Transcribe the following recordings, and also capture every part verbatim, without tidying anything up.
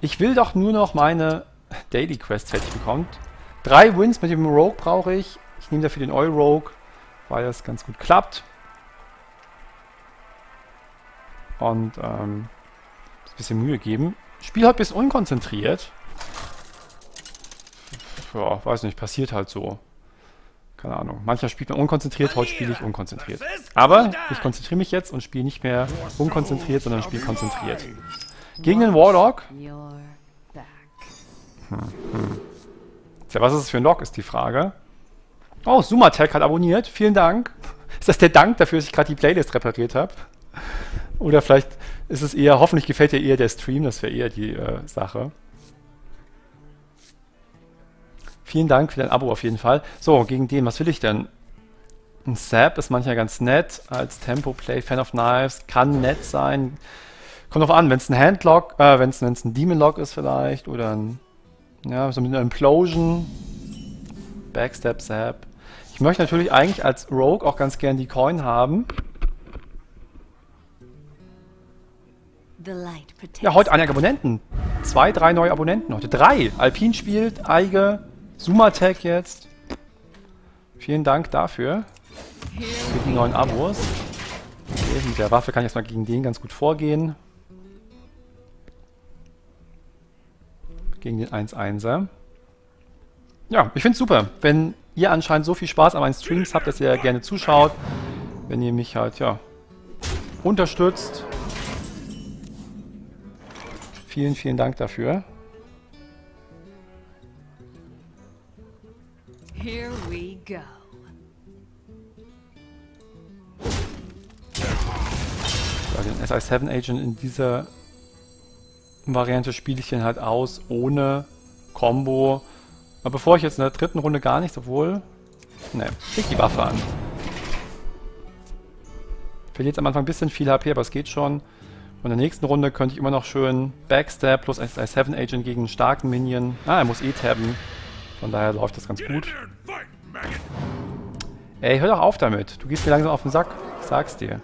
Ich will doch nur noch meine Daily Quest fertig bekommen. Drei Wins mit dem Rogue brauche ich. Ich nehme dafür den Oil Rogue, weil das ganz gut klappt. Und ähm, ein bisschen Mühe geben. Spiel heute ein bisschen unkonzentriert. Ja, weiß nicht, passiert halt so. Keine Ahnung. Manchmal spielt man unkonzentriert, heute spiele ich unkonzentriert. Aber ich konzentriere mich jetzt und spiele nicht mehr unkonzentriert, sondern spiele konzentriert. Gegen den Warlock. Hm, hm. Tja, was ist das für ein Lock, ist die Frage. Oh, Sumatech hat abonniert. Vielen Dank. Ist das der Dank dafür, dass ich gerade die Playlist repariert habe? Oder vielleicht ist es eher, hoffentlich gefällt dir eher der Stream, das wäre eher die äh, Sache. Vielen Dank für dein Abo auf jeden Fall. So, gegen den, was will ich denn? Ein Zap ist manchmal ganz nett als Tempo-Play. Fan of Knives kann nett sein. Kommt drauf an, wenn es ein Handlock, äh, wenn es ein Demon-Lock ist vielleicht. Oder ein, ja, so mit einer Implosion. Backstab, Zap. Ich möchte natürlich eigentlich als Rogue auch ganz gern die Coin haben. Ja, heute einige Abonnenten. Zwei, drei neue Abonnenten heute. Drei. Alpin spielt, Eige, Sumatech jetzt. Vielen Dank dafür. Für die neuen Abos. Okay, mit der Waffe kann ich jetzt mal gegen den ganz gut vorgehen. Gegen den eins einser. Ja, ich finde es super. Wenn ihr anscheinend so viel Spaß an meinen Streams habt, dass ihr gerne zuschaut. Wenn ihr mich halt, ja, unterstützt. Vielen, vielen Dank dafür. Here we go. Ja, den S I sieben Agent in dieser Variante spiele ich den halt aus, ohne Combo. Aber bevor ich jetzt in der dritten Runde gar nichts, obwohl... Ne, krieg die Waffe an. Verliert jetzt am Anfang ein bisschen viel H P, aber es geht schon. Und in der nächsten Runde könnte ich immer noch schön Backstab plus S I sieben Agent gegen einen starken Minion. Ah, er muss eh tabben. Von daher läuft das ganz gut. Ey, hör doch auf damit. Du gehst mir langsam auf den Sack. Ich sag's dir.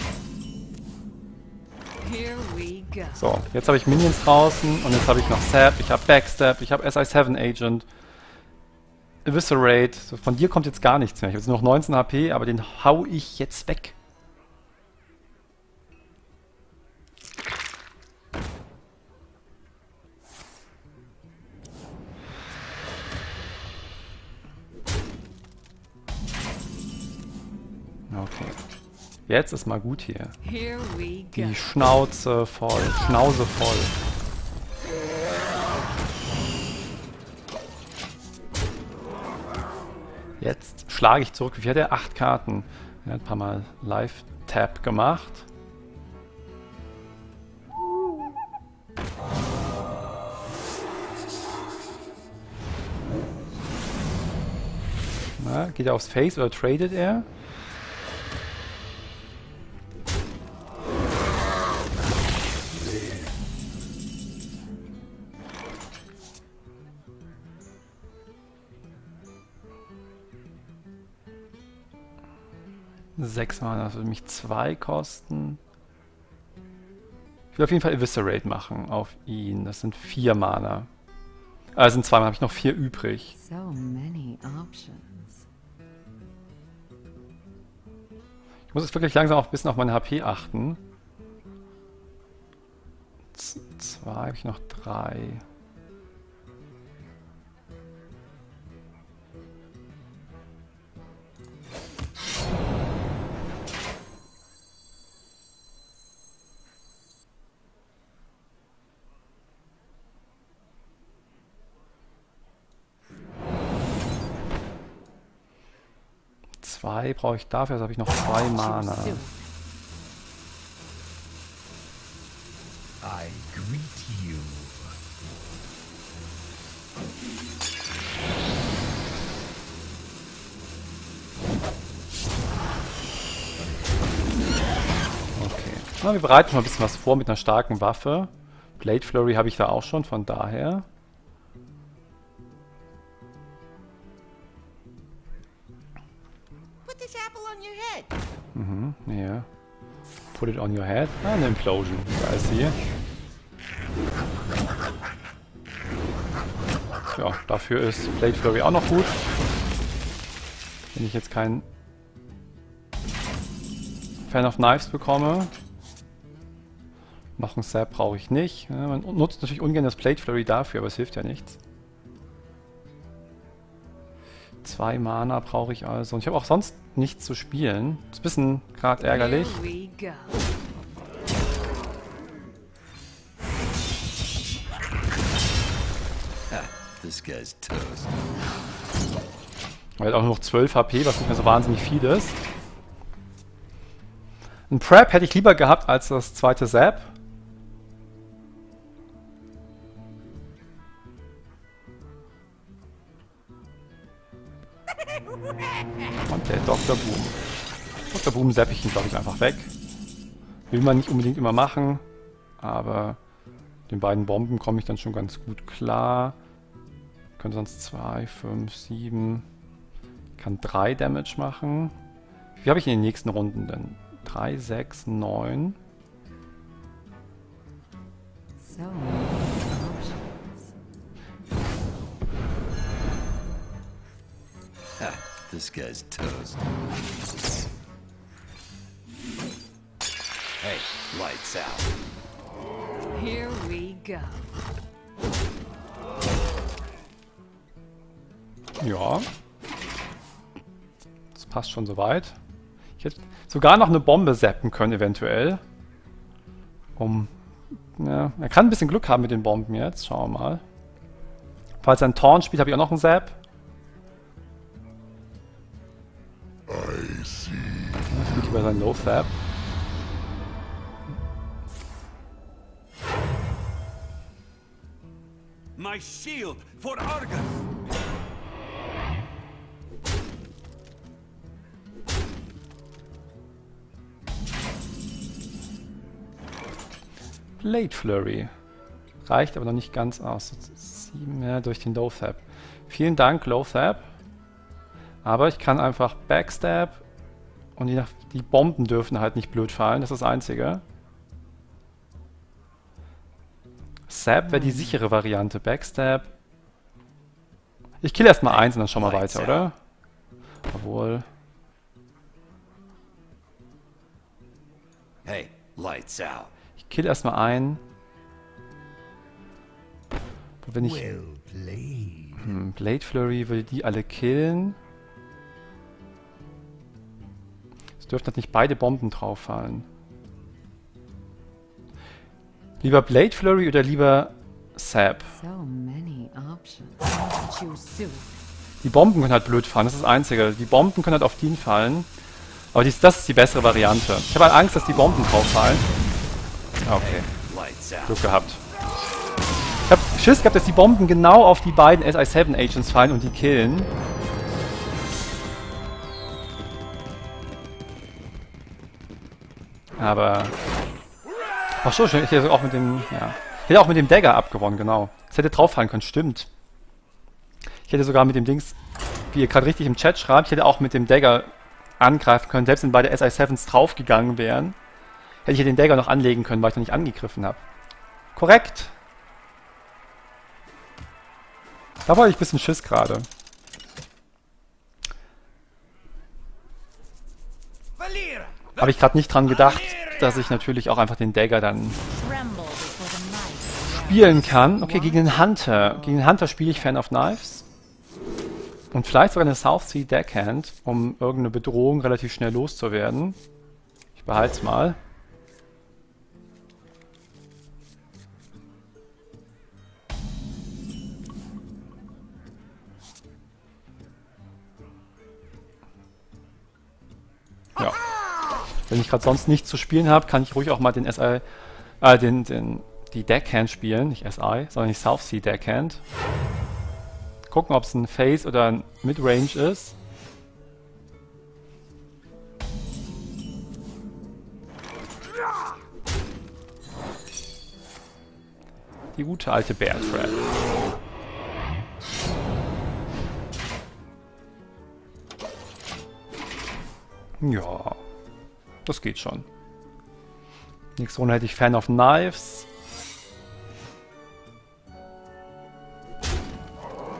So, jetzt habe ich Minions draußen und jetzt habe ich noch Zap, ich habe Backstab, ich habe S I sieben Agent. Eviscerate. So, von dir kommt jetzt gar nichts mehr. Ich habe jetzt nur noch neunzehn H P, aber den hau ich jetzt weg. Okay. Jetzt ist mal gut hier. Die Schnauze voll. Schnauze voll. Jetzt schlage ich zurück. Wie hat er? Acht Karten. Er hat ein paar Mal Live-Tap gemacht. Na, geht er aufs Face oder tradet er? Sechs Mana, das würde mich zwei kosten. Ich will auf jeden Fall Eviscerate machen auf ihn. Das sind vier Mana. Ah, das sind zwei Mana, habe ich noch vier übrig. So many options. Ich muss jetzt wirklich langsam auch ein bisschen auf meine H P achten. Z zwei habe ich noch drei. Zwei brauche ich dafür, also habe ich noch zwei Mana. I greet you. Okay. Na, wir bereiten schon ein bisschen was vor mit einer starken Waffe. Blade Flurry habe ich da auch schon, von daher. Mhm, ja. Put it on your head. Ah, eine Implosion. Da ist sie. ja, dafür ist Blade Flurry auch noch gut. Wenn ich jetzt keinen Fan of Knives bekomme. Noch ein Sap brauche ich nicht. Ja, man nutzt natürlich ungern das Blade Flurry dafür, aber es hilft ja nichts. Zwei Mana brauche ich also. Und ich habe auch sonst nichts zu spielen. Das ist ein bisschen gerade ärgerlich. Here we go. This guy's toast. Er hat auch nur noch zwölf H P, was nicht mehr so wahnsinnig viel ist. Ein Prep hätte ich lieber gehabt als das zweite Zap. Und der Doktor Boom. Doktor Boom zapp ich ihn, glaube ich, einfach weg. Will man nicht unbedingt immer machen, aber mit den beiden Bomben komme ich dann schon ganz gut klar. Könnte sonst zwei, fünf, sieben. Kann drei Damage machen. Wie habe ich in den nächsten Runden denn? drei, sechs, neun. So many options. Ha, this guy's toast. Hey, lights out. Here we go. Ja. Das passt schon soweit. Ich hätte sogar noch eine Bombe zappen können, eventuell. Um. Ja, er kann ein bisschen Glück haben mit den Bomben jetzt. Schauen wir mal. Falls er einen Taunt spielt, habe ich auch noch einen Zap. I see. Ich spiele lieber seinen Low-Zap. My shield for Argus! Blade Flurry. Reicht aber noch nicht ganz aus. sieben mehr durch den Low-Zap. Vielen Dank, Low-Zap. Aber ich kann einfach Backstab und je nach, die Bomben dürfen halt nicht blöd fallen. Das ist das Einzige. Zap wäre die sichere Variante. Backstab. Ich kill erstmal eins und dann schauen wir weiter, oder? Obwohl. Hey, lights out. Ich kill erstmal ein. Und wenn ich. Well played. Hm, Blade Flurry will die alle killen. Es dürften halt nicht beide Bomben drauf fallen. Lieber Blade Flurry oder lieber Zap? So many options. I'll choose soon. Die Bomben können halt blöd fallen, das ist das Einzige. Die Bomben können halt auf den fallen. Aber dies, das ist die bessere Variante. Ich habe halt Angst, dass die Bomben drauf fallen. Okay, Lights out. Glück gehabt. Ich habe Schiss gehabt, dass die Bomben genau auf die beiden S I sieben Agents fallen und die killen. Aber... Ach so, schön. Ich hätte auch mit dem... Ja. Ich hätte auch mit dem Dagger abgewonnen, genau. Das hätte drauf fallen können, stimmt. Ich hätte sogar mit dem Dings, wie ihr gerade richtig im Chat schreibt, ich hätte auch mit dem Dagger angreifen können, selbst wenn beide S I siebens draufgegangen wären. Hätte ich ja den Dagger noch anlegen können, weil ich noch nicht angegriffen habe. Korrekt. Da war ich ein bisschen Schiss gerade. Habe ich gerade nicht dran gedacht, dass ich natürlich auch einfach den Dagger dann Tremble before the night. spielen kann. Okay, gegen den Hunter. Gegen den Hunter spiele ich Fan of Knives. Und vielleicht sogar eine South Sea Deckhand, um irgendeine Bedrohung relativ schnell loszuwerden. Ich behalte es mal. Ja. Wenn ich gerade sonst nichts zu spielen habe, kann ich ruhig auch mal den S I, äh, den, den, die Deckhand spielen. Nicht S I, sondern die South Sea Deckhand. Gucken, ob es ein Face oder ein Midrange ist. Die gute alte Bear Trap. Ja, das geht schon. Nächste Runde hätte ich Fan of Knives.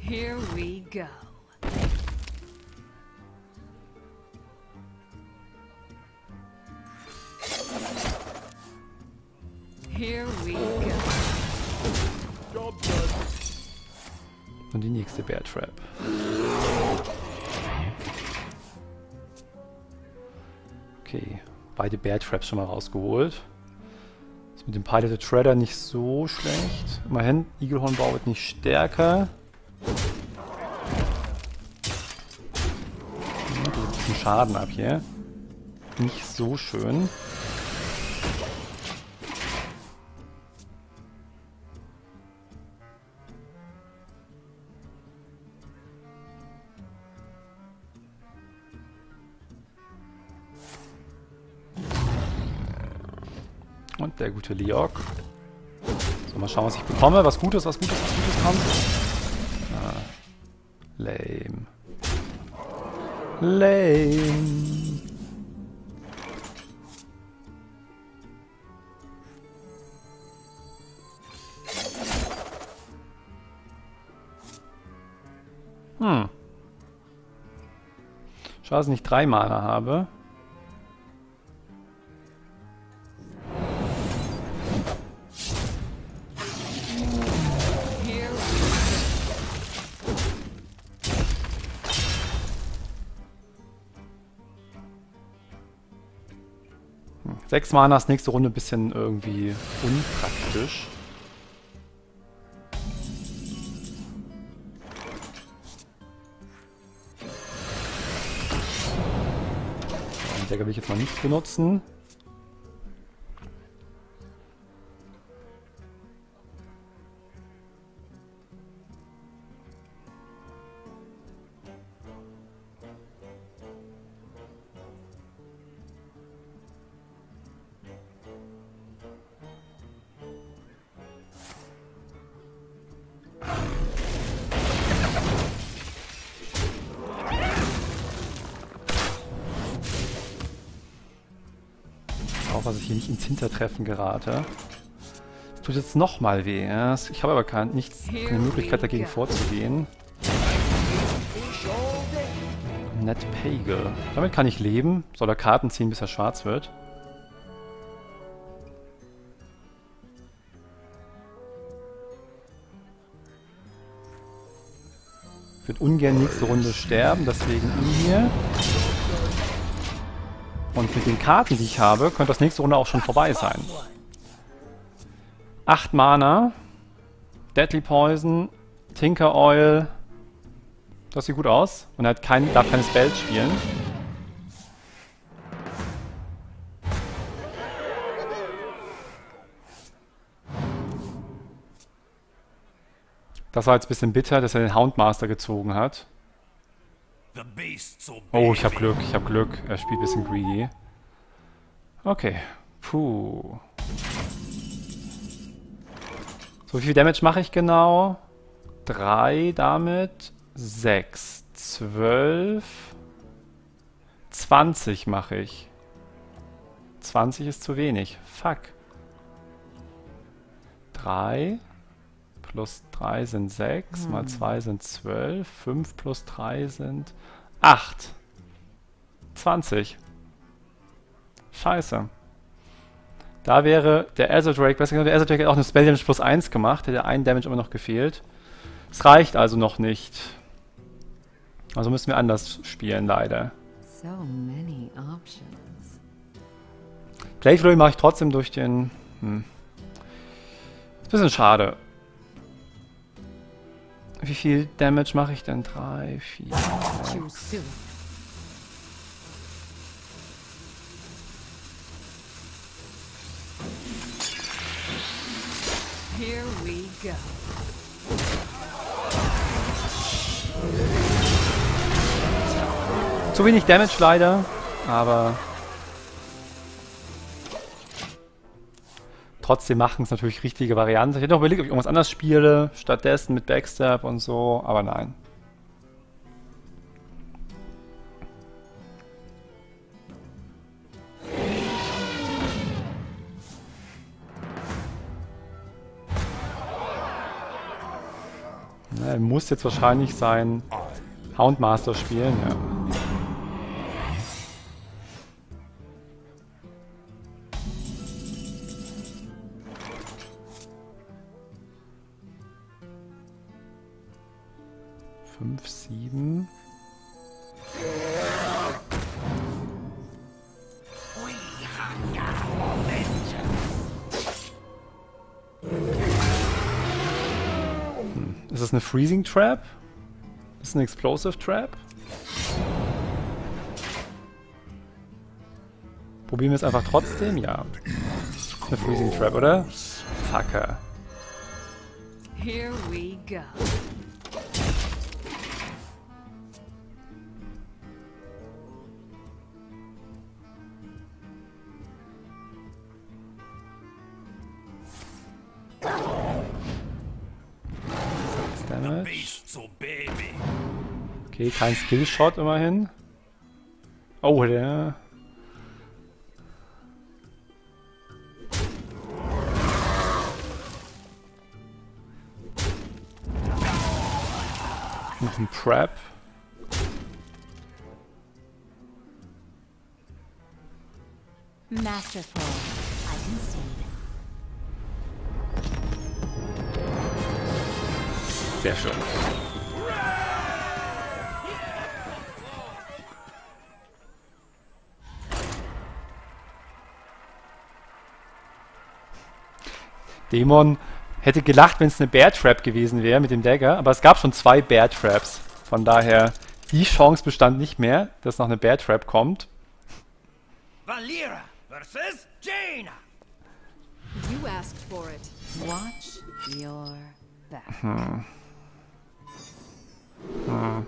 Here we go. Here we go. Und die nächste Bear Trap. Okay, beide Bear Traps schon mal rausgeholt. Ist mit dem Piloted Shredder nicht so schlecht. Immerhin, Igelhornbau wird nicht stärker. Ja, geht ein bisschen Schaden ab hier. Nicht so schön. Und der gute Leok. So, mal schauen, was ich bekomme. Was Gutes, was Gutes, was Gutes kommt. Ah, lame. Lame. Hm. Schade, dass ich nicht drei Mana habe. Sechs Mana ist nächste Runde ein bisschen irgendwie unpraktisch. Den Dagger will ich jetzt mal nicht benutzen. Dass ich hier nicht ins Hintertreffen gerate. Das tut jetzt nochmal weh. Ja? Ich habe aber kein, nichts, keine Möglichkeit dagegen vorzugehen. Net Pagel. Damit kann ich leben. Soll er Karten ziehen, bis er schwarz wird. Ich würde ungern nächste Runde sterben, deswegen ihn hier. Und mit den Karten, die ich habe, könnte das nächste Runde auch schon vorbei sein. acht Mana. Deadly Poison. Tinker Oil. Das sieht gut aus. Und er hat kein, darf keine Spells spielen. Das war jetzt ein bisschen bitter, dass er den Houndmaster gezogen hat. Oh, ich hab Glück, ich hab Glück. Er spielt ein bisschen greedy. Okay. Puh. So, wie viel Damage mache ich genau? drei damit. sechs. zwölf. zwanzig mache ich. zwanzig ist zu wenig. Fuck. drei. Plus drei sind sechs. Hm. Mal zwei sind zwölf. fünf plus drei sind acht. zwanzig. Scheiße. Da wäre der Azure Drake besser. Der Azure Drake hat auch eine Spell Damage plus eins gemacht. Hätte ein Damage immer noch gefehlt. Es reicht also noch nicht. Also müssen wir anders spielen, leider. So many options. Playthrough mache ich trotzdem durch den... Hm. Ist ein bisschen schade. Wie viel Damage mache ich denn? drei, vier, sechs. Here we go. Zu wenig Damage leider, aber trotzdem machen es natürlich richtige Varianten. Ich hätte noch überlegt, ob ich irgendwas anderes spiele, stattdessen mit Backstab und so, aber nein. Na, er muss jetzt wahrscheinlich sein Houndmaster spielen, ja. Fünf, sieben. Hm. Ist das eine Freezing Trap? Ist das eine Explosive Trap? Probieren wir es einfach trotzdem? Ja. Eine Freezing Trap, oder? Fucker. Here we go. Damage. So baby. Okay, kein Skillshot immerhin. Oh, der... Noch ein Prep. Masterful. I concede. Sehr schön. Dämon hätte gelacht, wenn es eine Bear Trap gewesen wäre mit dem Dagger, aber es gab schon zwei Bear Traps. Von daher, die Chance bestand nicht mehr, dass noch eine Bear Trap kommt. Valera versus Jaina. You asked for it. Watch your back. Hm. Hm.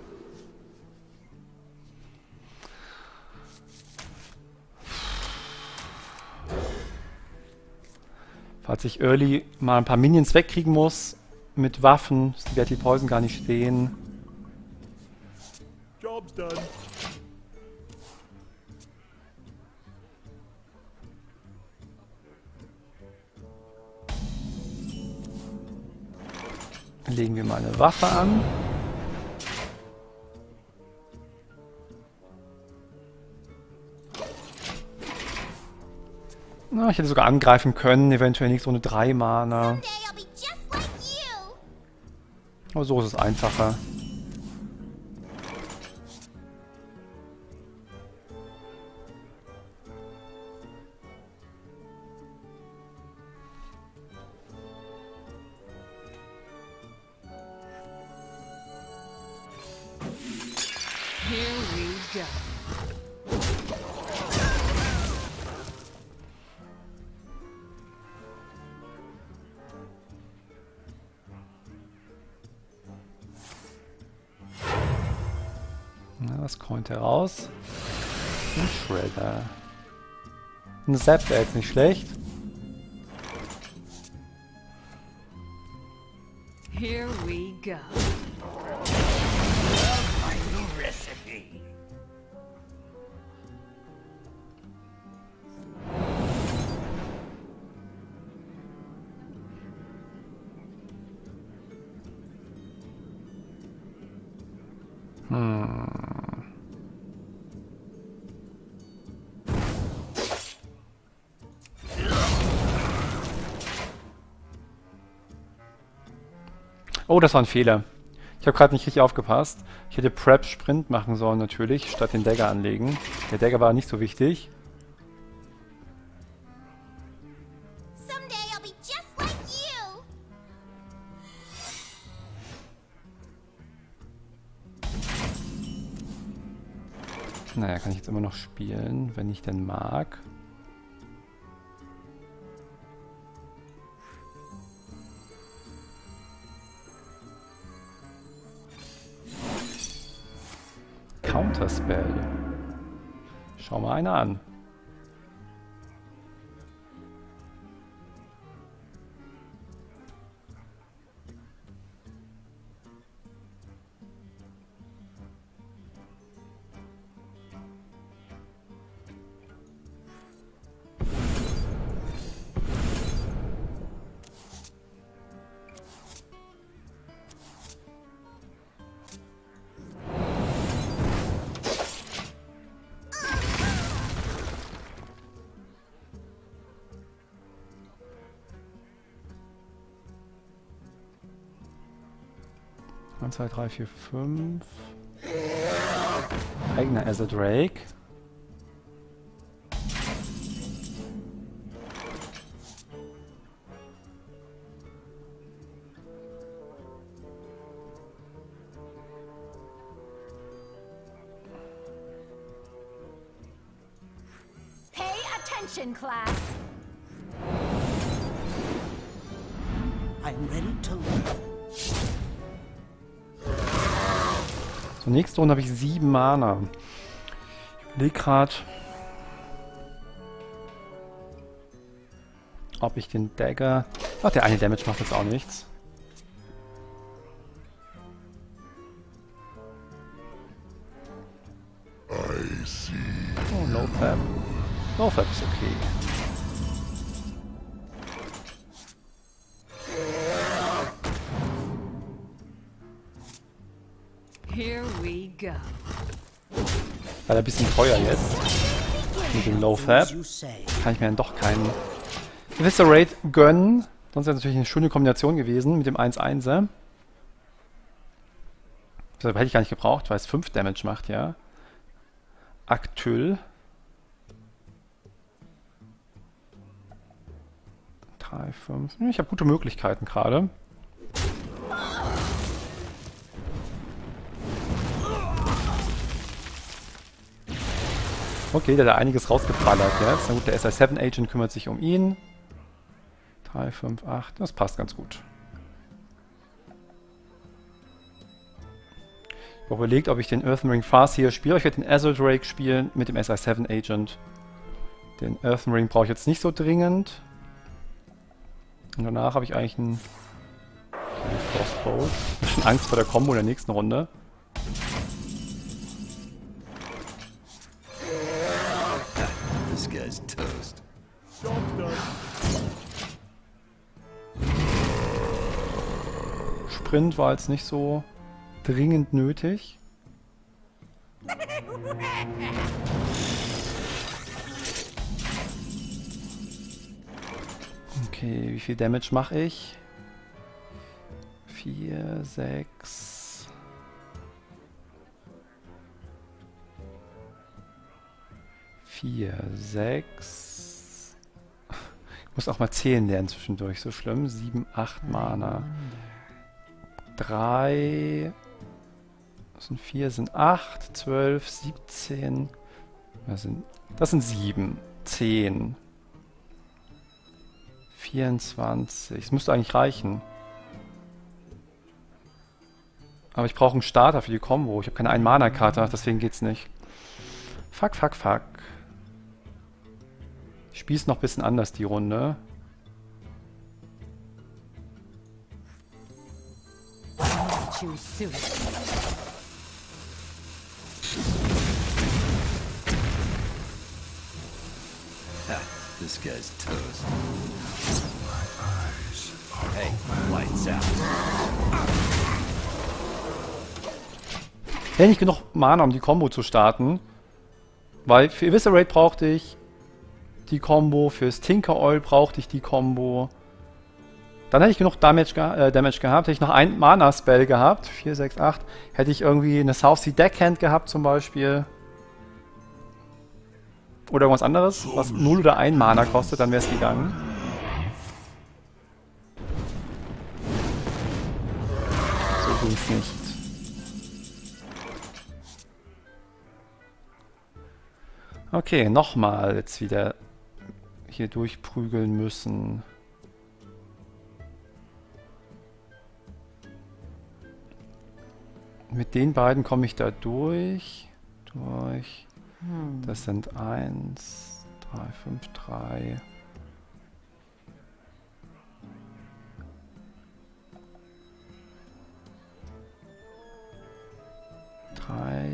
Falls ich early mal ein paar Minions wegkriegen muss mit Waffen, ist die Deadly Poison gar nicht stehen. Job's done. Legen wir mal eine Waffe an. Na, ich hätte sogar angreifen können, eventuell nicht so eine drei Mana. Aber so ist es einfacher. Here we go. Na, was kommt heraus? Ein Shredder. Ein Zap wäre jetzt nicht schlecht. Here we go. My new recipe. Hm. Oh, das war ein Fehler. Ich habe gerade nicht richtig aufgepasst. Ich hätte Prep Sprint machen sollen natürlich, statt den Dagger anlegen. Der Dagger war nicht so wichtig. Someday I'll be just like you. Naja, kann ich jetzt immer noch spielen, wenn ich denn mag. Counterspell. Schau mal einer an. eins, zwei, drei, vier, fünf. Eigener Azure Drake. Pay attention, class. I'm ready to learn. So, nächste Runde habe ich sieben Mana. Ich überlege gerade, ob ich den Dagger... Ach, der eine Damage macht jetzt auch nichts. I see. Oh, NoFap. NoFap ist okay. Here we go. Leider ein bisschen teuer jetzt. Mit dem NoFap. You say. Kann ich mir dann doch keinen Eviscerate gönnen. Sonst wäre es natürlich eine schöne Kombination gewesen mit dem eins einser. Deshalb hätte ich gar nicht gebraucht, weil es fünf Damage macht, ja. Aktyl. drei, fünf. Ich habe gute Möglichkeiten gerade. Okay, der hat einiges rausgeballert jetzt. Na gut, der S I sieben Agent kümmert sich um ihn. drei, fünf, acht. Das passt ganz gut. Ich habe überlegt, ob ich den Earthen Ring Fast hier spiele. Ich werde den Azure Drake spielen mit dem S I sieben Agent. Den Earthen Ring brauche ich jetzt nicht so dringend. Und danach habe ich eigentlich einen, einen Frostbolt. Ich habe schon Angst vor der Combo in der nächsten Runde. This guy's toast. Sprint war jetzt nicht so dringend nötig. Okay, wie viel Damage mache ich? vier, sechs. vier, sechs. Ich muss auch mal zählen lernen zwischendurch, so schlimm. sieben, acht Mana. drei. Das sind vier, sind acht, zwölf, siebzehn. Das sind, das sind sieben, zehn. vierundzwanzig. Es müsste eigentlich reichen. Aber ich brauche einen Starter für die Combo. Ich habe keine ein-Mana-Karte, deswegen geht's nicht. Fuck, fuck, fuck. Ich spiele es noch ein bisschen anders, die Runde. Too soon. This guy's toast. Hey, lights out. Ich hätte nicht genug Mana, um die Combo zu starten. Weil für Eviscerate brauchte ich die Combo, fürs Tinker Oil brauchte ich die Combo. Dann hätte ich genug Damage, ge äh, Damage gehabt. Hätte ich noch ein Mana-Spell gehabt. vier, sechs, acht. Hätte ich irgendwie eine South Sea Deckhand gehabt zum Beispiel. Oder irgendwas anderes, was null oder ein Mana kostet, dann wäre es gegangen. So ging es nicht. Okay, nochmal jetzt wieder hier durchprügeln müssen. Mit den beiden komme ich da durch. Durch. Das sind eins, drei, fünf, drei. drei,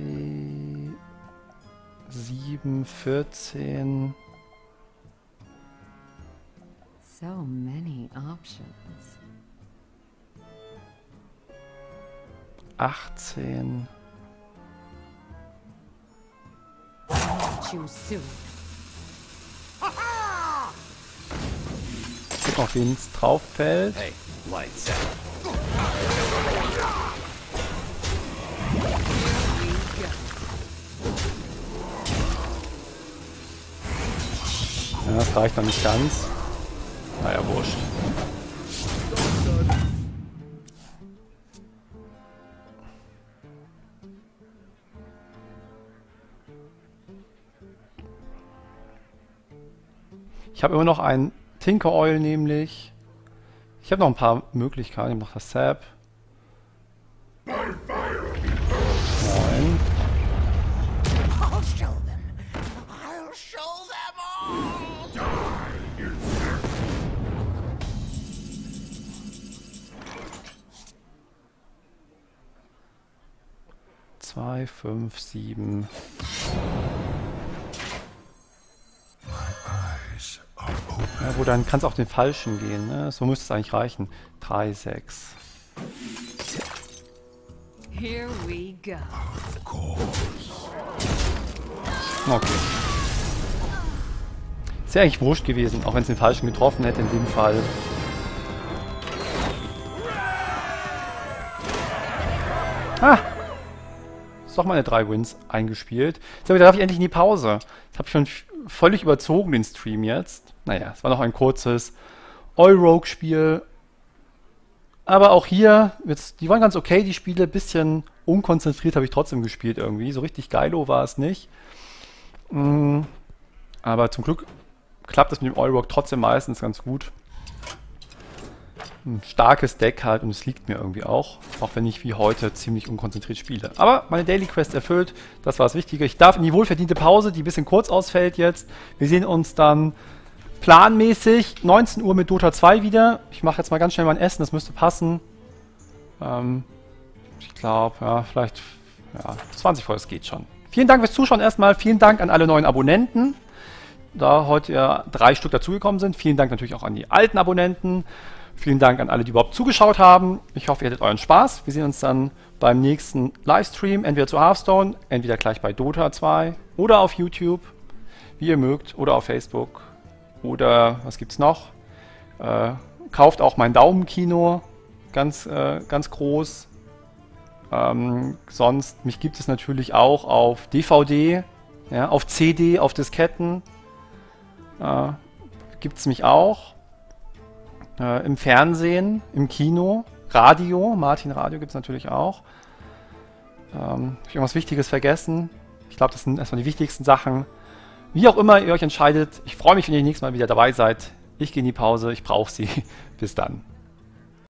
sieben, vierzehn. So many options. achtzehn. Too soon. Guck auf wen es drauf fällt. Hey, lights out. reicht noch nicht ganz. Naja, wurscht. Ich habe immer noch ein Tinker Oil nämlich. Ich habe noch ein paar Möglichkeiten. Ich mache das Sap. Nein. I'll show them. I'll show them all. Zwei, fünf, sieben. Ja, wo dann kann es auch den falschen gehen, ne? So müsste es eigentlich reichen. drei, sechs. Here we go. Okay. Ist ja eigentlich wurscht gewesen, auch wenn es den falschen getroffen hätte in dem Fall. Ah! Ist doch meine drei Wins eingespielt. So, da darf ich endlich in die Pause. Das habe ich schon völlig überzogen, den Stream jetzt. Naja, es war noch ein kurzes Oil-Rogue-Spiel. Aber auch hier, jetzt, die waren ganz okay, die Spiele. Bisschen unkonzentriert habe ich trotzdem gespielt irgendwie. So richtig geilo war es nicht. Mm, aber zum Glück klappt es mit dem Oil-Rogue trotzdem meistens ganz gut. Ein starkes Deck halt und es liegt mir irgendwie auch. Auch wenn ich wie heute ziemlich unkonzentriert spiele. Aber meine Daily Quest erfüllt, das war das Wichtige. Ich darf in die wohlverdiente Pause, die ein bisschen kurz ausfällt jetzt. Wir sehen uns dann planmäßig neunzehn Uhr mit Dota zwei wieder. Ich mache jetzt mal ganz schnell mein Essen, das müsste passen. Ähm, ich glaube, ja, vielleicht ja, zwanzig vor, das geht schon. Vielen Dank fürs Zuschauen erstmal. Vielen Dank an alle neuen Abonnenten, da heute ja drei Stück dazugekommen sind. Vielen Dank natürlich auch an die alten Abonnenten. Vielen Dank an alle, die überhaupt zugeschaut haben. Ich hoffe, ihr hattet euren Spaß. Wir sehen uns dann beim nächsten Livestream, entweder zu Hearthstone, entweder gleich bei Dota zwei oder auf YouTube, wie ihr mögt, oder auf Facebook. Oder, was gibt's noch? Äh, kauft auch mein Daumenkino, ganz, äh, ganz groß. Ähm, sonst, mich gibt es natürlich auch auf D V D, ja, auf C D, auf Disketten. Äh, gibt es mich auch. Äh, Im Fernsehen, im Kino, Radio, Martin Radio gibt es natürlich auch. Ähm, habe ich irgendwas Wichtiges vergessen? Ich glaube, das sind erstmal die wichtigsten Sachen. Wie auch immer ihr euch entscheidet, ich freue mich, wenn ihr nächstes Mal wieder dabei seid. Ich gehe in die Pause, ich brauche sie. Bis dann.